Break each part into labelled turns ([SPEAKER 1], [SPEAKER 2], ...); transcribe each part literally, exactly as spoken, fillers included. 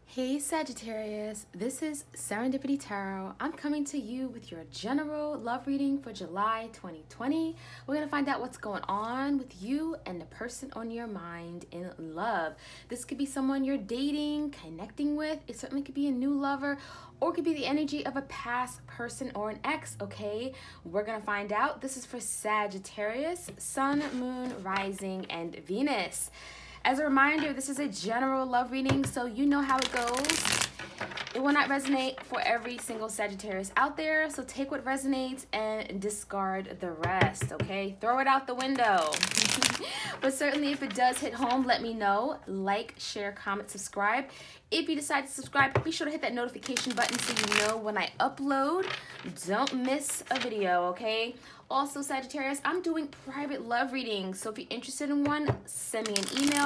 [SPEAKER 1] Hey Sagittarius, this is Serendipity Tarot. I'm coming to you with your general love reading for July twenty twenty. We're going to find out what's going on with you and the person on your mind in love. This could be someone you're dating, connecting with. It certainly could be a new lover, or it could be the energy of a past person or an ex, okay? We're going to find out. This is for Sagittarius, Sun, Moon, Rising, and Venus. As a reminder, this is a general love reading, so you know how it goes. It will not resonate for every single Sagittarius out there, so take what resonates and discard the rest, okay? Throw it out the window. But certainly if it does hit home, let me know. Like, share, comment, subscribe. If you decide to subscribe, be sure to hit that notification button so you know when I upload. Don't miss a video, okay? Also, Sagittarius, I'm doing private love readings, so if you're interested in one, send me an email.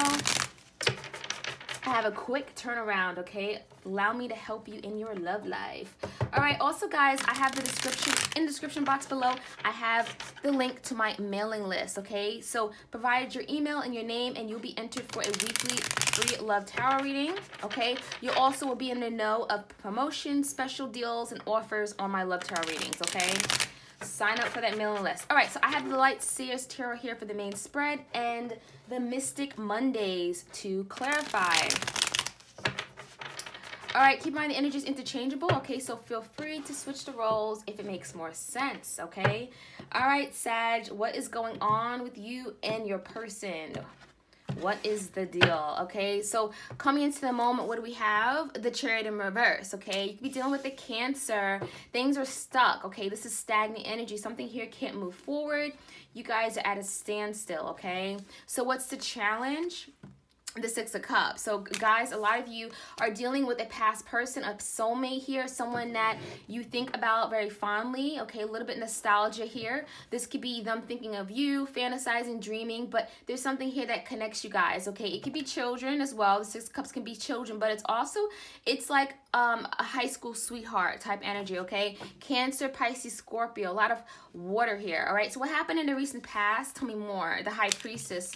[SPEAKER 1] I have a quick turnaround, okay? Allow me to help you in your love life. All right, also, guys, I have the description, in the description box below, I have the link to my mailing list, okay? So provide your email and your name, and you'll be entered for a weekly free love tarot reading, okay? You also will be in the know of promotions, special deals, and offers on my love tarot readings, okay? Sign up for that mailing list. All right, so I have the Light Seers Tarot here for the main spread and the Mystic Mondays to clarify. All right, keep in mind the energy is interchangeable, okay? So feel free to switch the roles if it makes more sense, okay? All right, Sag, what is going on with you and your person? What is the deal? Okay, so coming into the moment, what do we have? The Chariot in reverse, okay? You could be dealing with the Cancer. Things are stuck, okay? This is stagnant energy. Something here can't move forward. You guys are at a standstill, okay? So what's the challenge? The Six of Cups. So guys, a lot of you are dealing with a past person, a soulmate here, someone that you think about very fondly, okay? A little bit nostalgia here. This could be them thinking of you, fantasizing, dreaming, but there's something here that connects you guys, okay? It could be children as well. The Six of Cups can be children, but it's also, it's like um, a high school sweetheart type energy, okay? Cancer, Pisces, Scorpio, a lot of water here, all right? So what happened in the recent past? Tell me more. The High Priestess.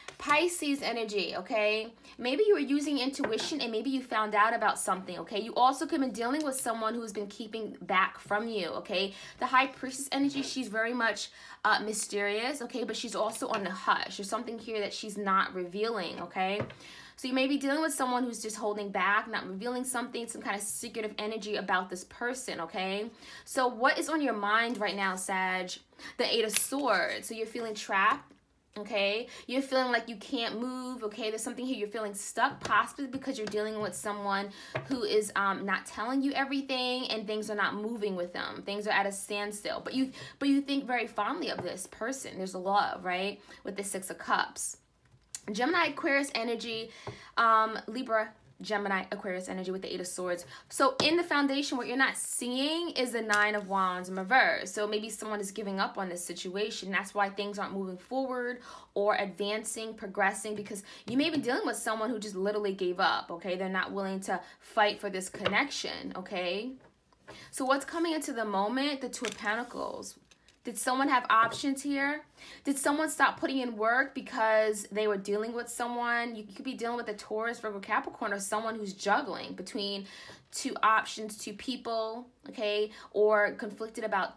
[SPEAKER 1] Pisces energy, okay? Maybe you were using intuition and maybe you found out about something, okay? You also could have been dealing with someone who's been keeping back from you, okay? The High Priestess energy, she's very much uh, mysterious, okay? But she's also on the hush. There's something here that she's not revealing, okay? So you may be dealing with someone who's just holding back, not revealing something, some kind of secretive energy about this person, okay? So what is on your mind right now, Sag? The Eight of Swords. So you're feeling trapped. Okay, you're feeling like you can't move, okay? There's something here you're feeling stuck, possibly because you're dealing with someone who is um, not telling you everything and things are not moving with them. Things are at a standstill, but you but you think very fondly of this person. There's a love, right? With the Six of Cups. Gemini, Aquarius energy, um, Libra, Gemini, Aquarius energy with the Eight of Swords. So in the foundation, what you're not seeing is the Nine of Wands in reverse. So maybe someone is giving up on this situation. That's why things aren't moving forward or advancing, progressing, because you may be dealing with someone who just literally gave up, okay? They're not willing to fight for this connection, okay? So what's coming into the moment? The Two of Pentacles. Did someone have options here? Did someone stop putting in work because they were dealing with someone? You could be dealing with a Taurus, Virgo, Capricorn, or someone who's juggling between two options, two people, okay? Or conflicted about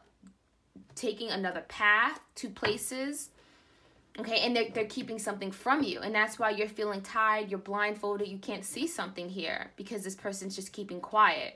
[SPEAKER 1] taking another path, two places, okay? And they're, they're keeping something from you. And that's why you're feeling tired, you're blindfolded, you can't see something here because this person's just keeping quiet.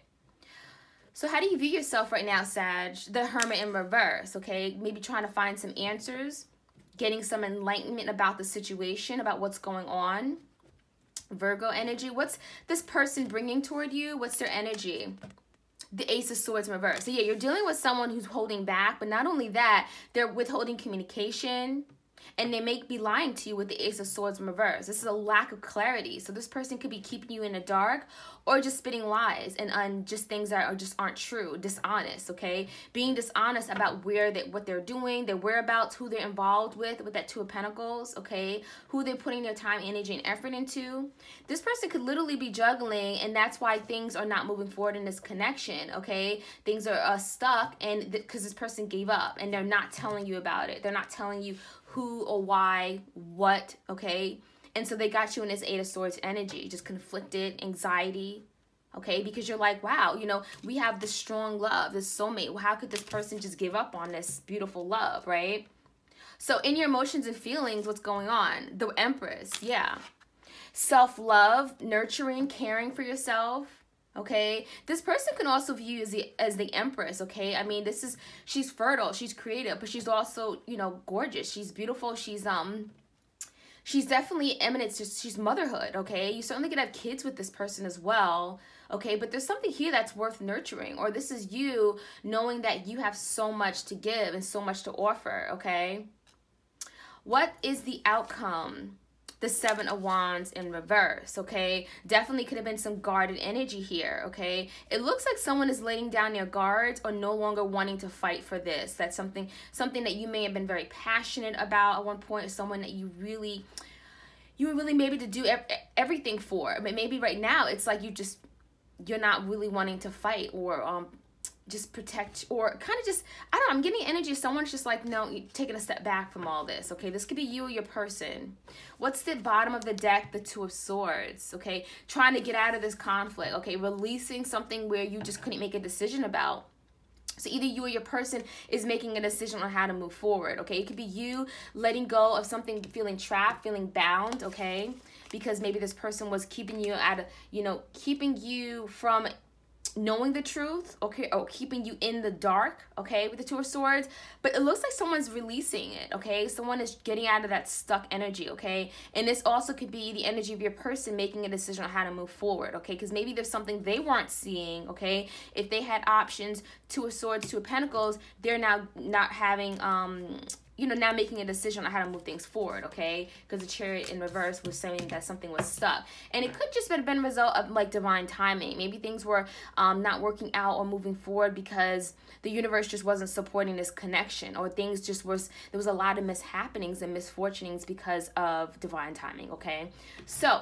[SPEAKER 1] So how do you view yourself right now, Sag? The Hermit in reverse, okay? Maybe trying to find some answers, getting some enlightenment about the situation, about what's going on. Virgo energy. What's this person bringing toward you? What's their energy? The Ace of Swords in reverse. So yeah, you're dealing with someone who's holding back, but not only that, they're withholding communication. And they may be lying to you with the Ace of Swords in reverse. This is a lack of clarity. So this person could be keeping you in the dark or just spitting lies and um, just things that are just aren't true, dishonest, okay? Being dishonest about where they, what they're doing, their whereabouts, who they're involved with, with that Two of Pentacles, okay? Who they're putting their time, energy, and effort into. This person could literally be juggling, and that's why things are not moving forward in this connection, okay? Things are uh, stuck, and because this person gave up, and they're not telling you about it. They're not telling you who or why, what, okay? And so they got you in this Eight of Swords energy, just conflicted, anxiety, okay? Because you're like, wow, you know, we have this strong love, this soulmate. Well, how could this person just give up on this beautiful love, right? So in your emotions and feelings, what's going on? The Empress, yeah. Self-love, nurturing, caring for yourself, okay? This person can also view you as the, as the Empress, okay? I mean, this is, she's fertile, she's creative, but she's also, you know, gorgeous. She's beautiful, she's, um, she's definitely eminent, just, she's motherhood, okay? You certainly could have kids with this person as well, okay? But there's something here that's worth nurturing, or this is you knowing that you have so much to give and so much to offer, okay? What is the outcome? The Seven of Wands in reverse, okay? Definitely could have been some guarded energy here, okay? It looks like someone is laying down their guards or no longer wanting to fight for this. That's something something that you may have been very passionate about at one point, or someone that you really, you were really maybe to do everything for. I mean, maybe right now it's like you just, you're not really wanting to fight or um just protect, or kind of just, I don't know, I'm getting energy of someone's just like, no, you're taking a step back from all this, okay? This could be you or your person. What's the bottom of the deck? The Two of Swords, okay? Trying to get out of this conflict, okay? Releasing something where you just couldn't make a decision about. So either you or your person is making a decision on how to move forward, okay? It could be you letting go of something, feeling trapped, feeling bound, okay? Because maybe this person was keeping you at, a, you know, keeping you from knowing the truth, okay, or keeping you in the dark, okay, with the Two of Swords. But it looks like someone's releasing it, okay? Someone is getting out of that stuck energy, okay? And this also could be the energy of your person making a decision on how to move forward, okay? Because maybe there's something they weren't seeing, okay? If they had options, Two of Swords, Two of Pentacles, they're now not having, um, you know, now making a decision on how to move things forward, okay? Because the Chariot in reverse was saying that something was stuck. And it could just have been a result of, like, divine timing. Maybe things were um, not working out or moving forward because the universe just wasn't supporting this connection, or things just was, there was a lot of mishappenings and misfortunings because of divine timing, okay? So,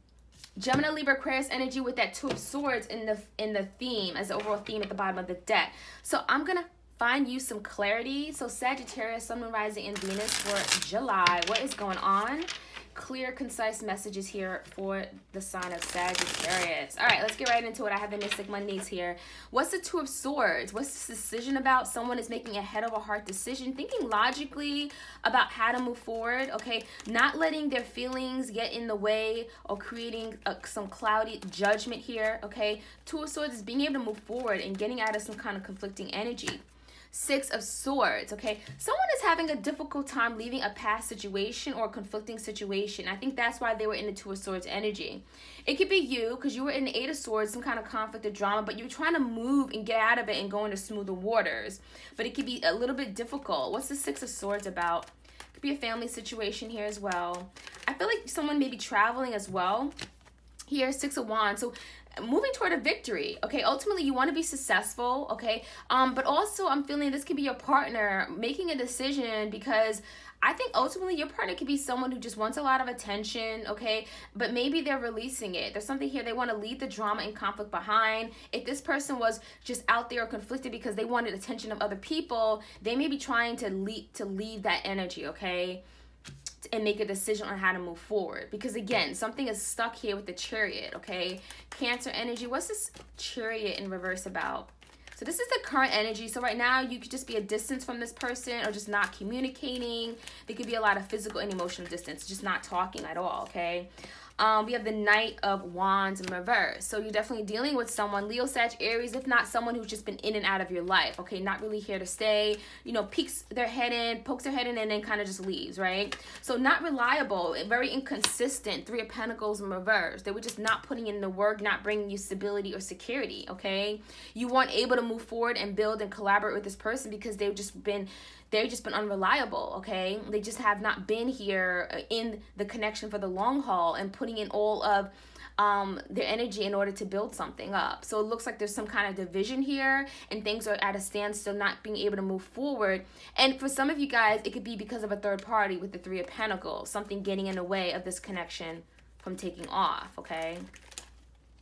[SPEAKER 1] Gemini, Libra, Aquarius energy with that Two of Swords in the, in the theme, as the overall theme at the bottom of the deck. So, I'm going to find you some clarity. So Sagittarius, Sun, Moon, Rising, and Venus for July. What is going on? Clear, concise messages here for the sign of Sagittarius. All right, let's get right into it. I have the Mystic Mondays here. What's the Two of Swords? What's this decision about? Someone is making a head over heart decision, thinking logically about how to move forward, okay? Not letting their feelings get in the way or creating a, some cloudy judgment here, okay? Two of Swords is being able to move forward and getting out of some kind of conflicting energy. Six of Swords, okay? Someone is having a difficult time leaving a past situation or a conflicting situation. I think that's why they were in the Two of Swords energy. It could be you, because you were in the Eight of Swords, some kind of conflict or drama, but you're trying to move and get out of it and go into smoother waters. But it could be a little bit difficult. What's the Six of Swords about? It could be a family situation here as well. I feel like someone may be traveling as well. Here, Six of Wands. So moving toward a victory, okay? Ultimately, you want to be successful, okay? Um, but also, I'm feeling this could be your partner making a decision, because I think ultimately your partner could be someone who just wants a lot of attention, okay? But maybe they're releasing it. There's something here. They want to leave the drama and conflict behind. If this person was just out there conflicted because they wanted attention of other people, they may be trying to leave, to leave that energy, okay? And make a decision on how to move forward, because again, something is stuck here with the Chariot, okay? Cancer energy. What's this Chariot in reverse about? So this is the current energy. So right now you could just be a distance from this person, or just not communicating. There could be a lot of physical and emotional distance, just not talking at all, okay? Um, we have the Knight of Wands in reverse. So you're definitely dealing with someone, Leo, Sag, Aries, if not someone who's just been in and out of your life, okay? Not really here to stay, you know, peeks their head in, pokes their head in, and then kind of just leaves, right? So not reliable, very inconsistent, Three of Pentacles in reverse. They were just not putting in the work, not bringing you stability or security, okay? You weren't able to move forward and build and collaborate with this person because they've just been... They've just been unreliable, okay? They just have not been here in the connection for the long haul and putting in all of um, their energy in order to build something up. So it looks like there's some kind of division here, and things are at a standstill, not being able to move forward. And for some of you guys, it could be because of a third party with the Three of Pentacles, something getting in the way of this connection from taking off, okay?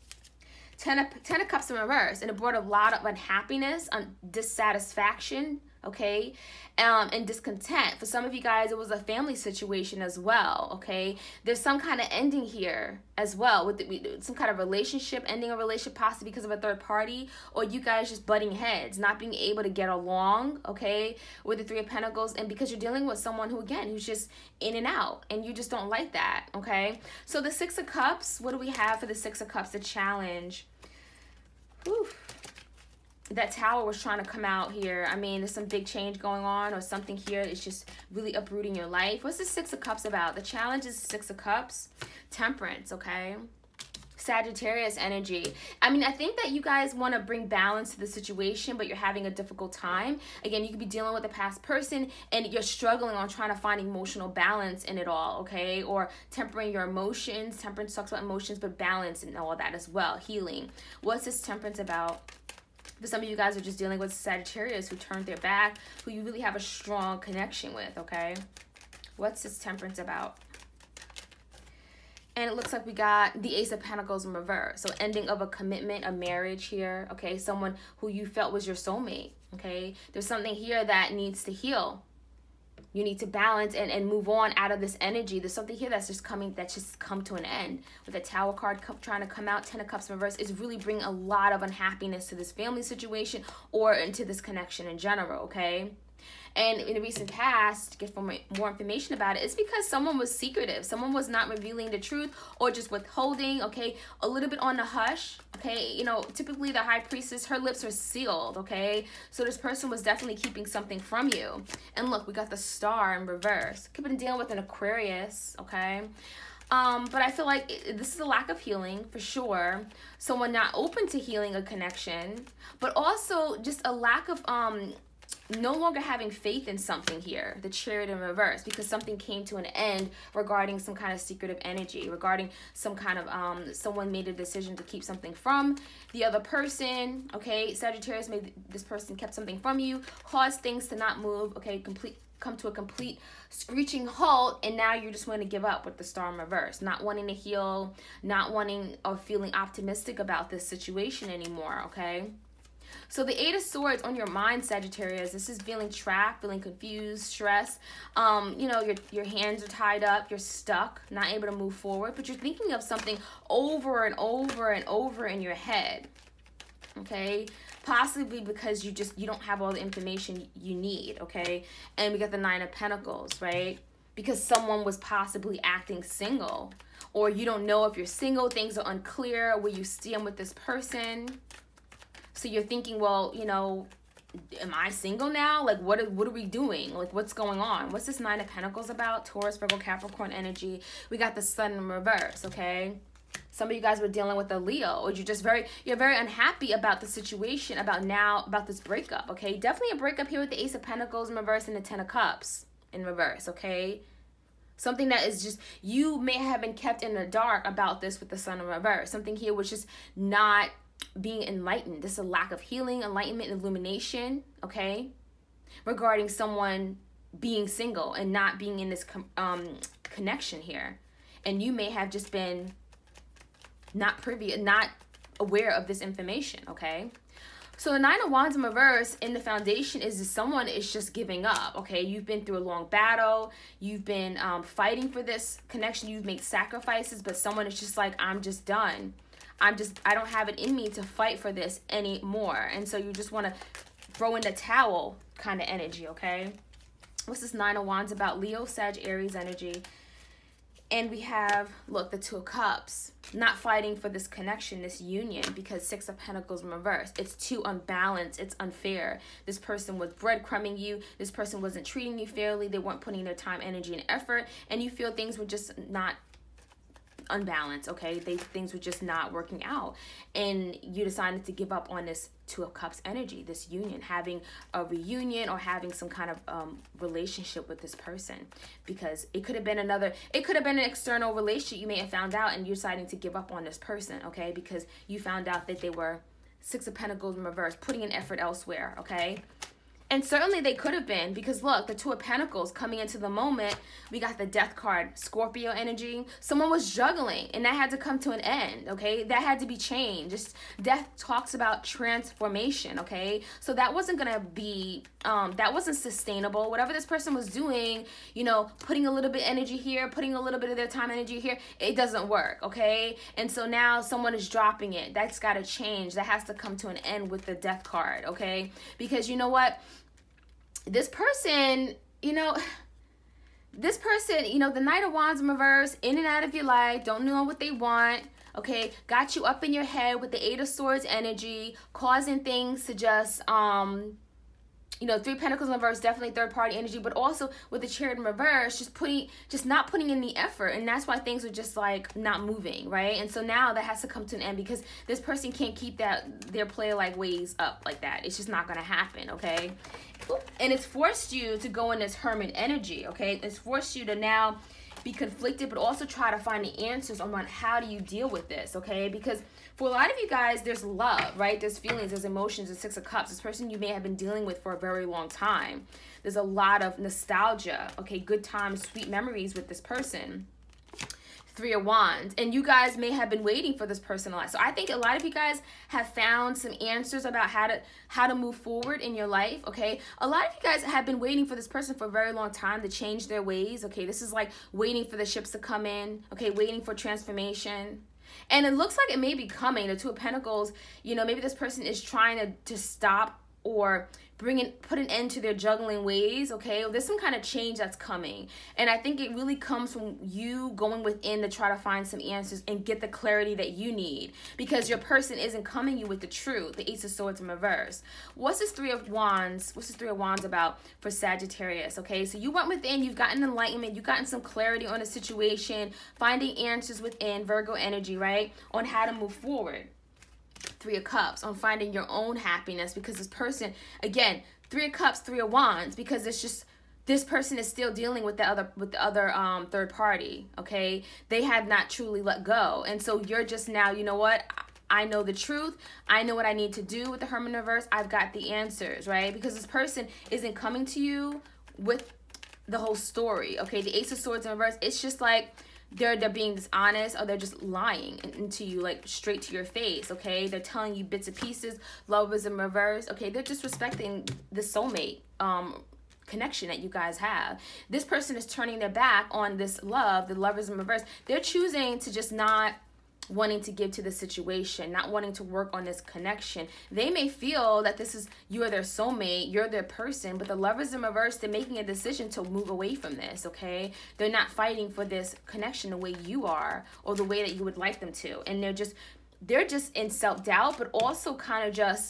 [SPEAKER 1] Ten of, Ten of Cups in reverse, and it brought a lot of unhappiness, um, dissatisfaction, okay? Um, and discontent. For some of you guys, it was a family situation as well, okay? There's some kind of ending here as well, with the, some kind of relationship, ending a relationship possibly because of a third party, or you guys just butting heads, not being able to get along, okay, with the Three of Pentacles, and because you're dealing with someone who, again, who's just in and out, and you just don't like that, okay? So the Six of Cups, what do we have for the Six of Cups? The challenge. Whew. That Tower was trying to come out here. I mean, there's some big change going on, or something here is just really uprooting your life. What's the Six of Cups about? The challenge is Six of Cups. Temperance, okay? Sagittarius energy. I mean, I think that you guys want to bring balance to the situation, but you're having a difficult time. Again, you could be dealing with a past person and you're struggling on trying to find emotional balance in it all, okay? Or tempering your emotions. Temperance talks about emotions, but balance and all that as well. Healing. What's this temperance about? For some of you guys are just dealing with Sagittarius who turned their back, who you really have a strong connection with, okay? What's this temperance about? And it looks like we got the Ace of Pentacles in reverse. So ending of a commitment, a marriage here, okay? Someone who you felt was your soulmate, okay? There's something here that needs to heal. You need to balance and, and move on out of this energy. There's something here that's just coming, that's just come to an end. With the Tower card come, trying to come out, Ten of Cups in reverse is really bringing a lot of unhappiness to this family situation or into this connection in general, okay? And in the recent past, to get more, more information about it, it's because someone was secretive. Someone was not revealing the truth or just withholding, okay? A little bit on the hush, okay? You know, typically the High Priestess, her lips are sealed, okay? So this person was definitely keeping something from you. And look, we got the Star in reverse. Could have been dealing with an Aquarius, okay? Um, but I feel like it, this is a lack of healing for sure. Someone not open to healing a connection, but also just a lack of... um. no longer having faith in something here, the Chariot in reverse, because something came to an end regarding some kind of secretive energy, regarding some kind of, um, someone made a decision to keep something from the other person, okay? Sagittarius, maybe this person kept something from you, caused things to not move, okay? Complete, come to a complete screeching halt, and now you're just going to give up with the Star in reverse, not wanting to heal, not wanting or feeling optimistic about this situation anymore, okay? So the Eight of Swords on your mind, Sagittarius, this is feeling trapped, feeling confused, stressed. Um, you know, your, your hands are tied up, you're stuck, not able to move forward, but you're thinking of something over and over and over in your head, okay? Possibly because you just, you don't have all the information you need, okay? And we got the Nine of Pentacles, right? Because someone was possibly acting single, or you don't know if you're single, things are unclear where you stand with this person. So you're thinking, well, you know, am I single now? Like, what are, what are we doing? Like, what's going on? What's this Nine of Pentacles about? Taurus, Virgo, Capricorn energy. We got the Sun in reverse, okay? Some of you guys were dealing with a Leo, or you're just very, you're very unhappy about the situation, about now, about this breakup, okay? Definitely a breakup here with the Ace of Pentacles in reverse and the Ten of Cups in reverse, okay? Something that is just, you may have been kept in the dark about this with the Sun in reverse. Something here was just not being enlightened. This is a lack of healing, enlightenment, and illumination, okay? Regarding someone being single and not being in this um, connection here. And you may have just been not privy, not aware of this information, okay? So the Nine of Wands in reverse in the foundation is that someone is just giving up, okay? You've been through a long battle. You've been um, fighting for this connection. You've made sacrifices, but someone is just like, I'm just done. I'm just, I don't have it in me to fight for this anymore. And so you just want to throw in the towel kind of energy, okay? What's this Nine of Wands about? Leo, Sag, Aries energy. And we have, look, the Two of Cups. Not fighting for this connection, this union, because Six of Pentacles in reverse. It's too unbalanced. It's unfair. This person was breadcrumbing you. This person wasn't treating you fairly. They weren't putting their time, energy, and effort. And you feel things were just not unbalanced, okay? They things were just not working out, and you decided to give up on this Two of Cups energy, this union, having a reunion or having some kind of um relationship with this person, because it could have been another, it could have been an external relationship you may have found out, and you're deciding to give up on this person, okay? Because you found out that they were Six of Pentacles in reverse, putting an effort elsewhere, okay? And certainly they could have been, because look, the Two of Pentacles coming into the moment, we got the Death card, Scorpio energy. Someone was juggling, and that had to come to an end, okay? That had to be changed. Just Death talks about transformation, okay? So that wasn't gonna be, um, that wasn't sustainable. Whatever this person was doing, you know, putting a little bit energy here, putting a little bit of their time energy here, it doesn't work, okay? And so now someone is dropping it. That's gotta change. That has to come to an end with the Death card, okay? Because you know what? This person, you know, this person, you know, the Knight of Wands in reverse, in and out of your life, don't know what they want, okay, got you up in your head with the Eight of Swords energy, causing things to just, um, you know, Three of Pentacles in reverse, definitely third party energy, but also with the Chariot in reverse, just putting, just not putting in the effort. And that's why things are just like not moving, right? And so now that has to come to an end, because this person can't keep that, their player like ways up like that. It's just not going to happen, okay? And it's forced you to go in this Hermit energy, okay? It's forced you to now be conflicted, but also try to find the answers on how do you deal with this, okay? Because for a lot of you guys, there's love, right? There's feelings, there's emotions, there's Six of Cups. This person you may have been dealing with for a very long time. There's a lot of nostalgia, okay? Good times, sweet memories with this person. Three of Wands, and you guys may have been waiting for this person a lot. So I think a lot of you guys have found some answers about how to how to move forward in your life, okay? A lot of you guys have been waiting for this person for a very long time to change their ways, okay? This is like waiting for the ships to come in, okay? Waiting for transformation. And it looks like it may be coming. The Two of Pentacles, you know, maybe this person is trying to, to stop or bring in, put an end to their juggling ways, okay? There's some kind of change that's coming. And I think it really comes from you going within to try to find some answers and get the clarity that you need, because your person isn't coming you with the truth. The Ace of Swords in reverse. What's this Three of Wands? What's this Three of Wands about for Sagittarius, okay? So you went within, you've gotten enlightenment, you've gotten some clarity on a situation, finding answers within Virgo energy, right? On how to move forward. Three of Cups, on finding your own happiness, because this person, again, Three of Cups, Three of Wands, because it's just, this person is still dealing with the other, with the other um, third party, okay? They have not truly let go. And so you're just now, you know what? I know the truth. I know what I need to do with the Hermit reverse. I've got the answers, right? Because this person isn't coming to you with the whole story, okay? The Ace of Swords in reverse, it's just like, They're, they're being dishonest, or they're just lying into you, like straight to your face, okay? They're telling you bits and pieces. Lovers in reverse, okay? They're disrespecting the soulmate um, connection that you guys have. This person is turning their back on this love, the Lovers in reverse. They're choosing to just not wanting to give to the situation, not wanting to work on this connection. They may feel that this is, you are their soulmate, you're their person, but the Lovers in reverse, they're making a decision to move away from this, okay? They're not fighting for this connection the way you are, or the way that you would like them to. And they're just, they're just in self-doubt, but also kind of just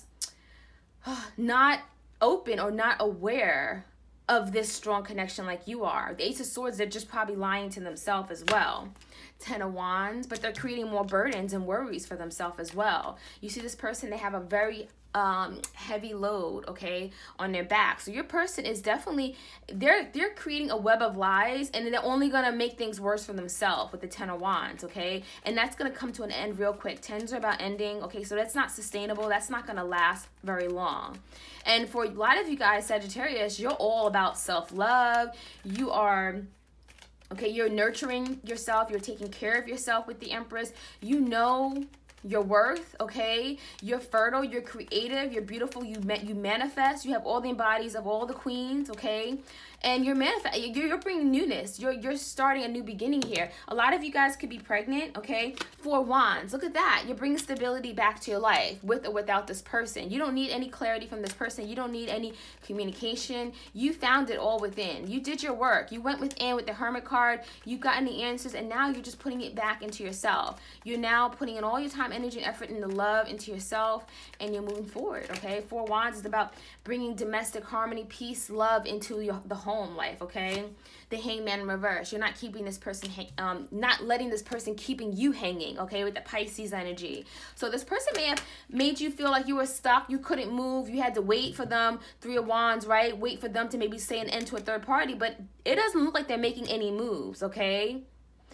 [SPEAKER 1] not open or not aware of this strong connection like you are. The Ace of Swords, they're just probably lying to themselves as well. Ten of Wands, but they're creating more burdens and worries for themselves as well. You see this person, they have a very um, heavy load, okay, on their back. So your person is definitely, they're they're creating a web of lies, and they're only going to make things worse for themselves with the Ten of Wands, okay? And that's going to come to an end real quick. Tens are about ending, okay? So that's not sustainable. That's not going to last very long. And for a lot of you guys, Sagittarius, you're all about self-love. You are... Okay, you're nurturing yourself. You're taking care of yourself with the Empress. You know your worth, okay? You're fertile. You're creative. You're beautiful. You you manifest. You have all the bodies of all the queens, okay? And you're manifest. You're, you're bringing newness. You're you're starting a new beginning here. A lot of you guys could be pregnant, okay? Four Wands. Look at that. You're bringing stability back to your life with or without this person. You don't need any clarity from this person. You don't need any communication. You found it all within. You did your work. You went within with the Hermit card. You've gotten the answers, and now you're just putting it back into yourself. You're now putting in all your time, energy, and effort into love, into yourself, and you're moving forward, okay? Four Wands is about bringing domestic harmony, peace, love into your, the home life, okay? The Hangman in reverse. You're not keeping this person, um, not letting this person keeping you hanging, okay, with the Pisces energy. So this person may have made you feel like you were stuck, you couldn't move, you had to wait for them, Three of Wands, right? Wait for them to maybe say an end to a third party, but it doesn't look like they're making any moves, okay?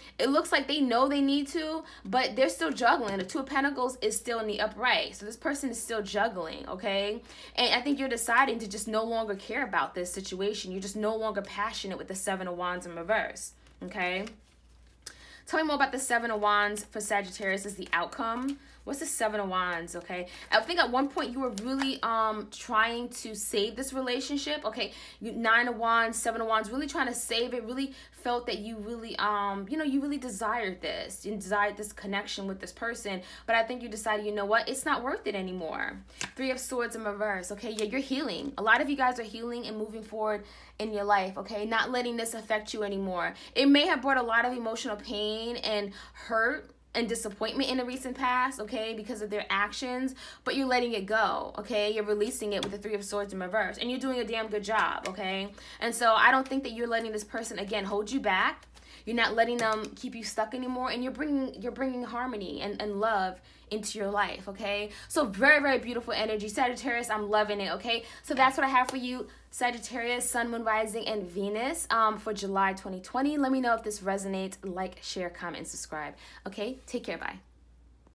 [SPEAKER 1] it looks like they know they need to, but they're still juggling. The Two of Pentacles is still in the upright. So this person is still juggling, okay? And I think you're deciding to just no longer care about this situation. You're just no longer passionate with the Seven of Wands in reverse, okay? Tell me more about the Seven of Wands for Sagittarius as the outcome. What's the Seven of Wands, okay? I think at one point you were really um trying to save this relationship, okay? You, Nine of Wands, Seven of Wands, really trying to save it, really felt that you really, um, you know, you really desired this. You desired this connection with this person, but I think you decided, you know what? It's not worth it anymore. Three of Swords in reverse, okay? Yeah, you're healing. A lot of you guys are healing and moving forward in your life, okay? Not letting this affect you anymore. It may have brought a lot of emotional pain and hurt and disappointment in the recent past, okay, because of their actions, but you're letting it go, okay? You're releasing it with the Three of Swords in reverse, and you're doing a damn good job, okay? And so I don't think that you're letting this person, again, hold you back. You're not letting them keep you stuck anymore, and you're bringing you're bringing harmony and, and love into your life, okay? So very, very beautiful energy. Sagittarius, I'm loving it, okay? So that's what I have for you, Sagittarius, Sun, Moon, Rising, and Venus um, for July twenty twenty. Let me know if this resonates. Like, share, comment, and subscribe. Okay? Take care. Bye.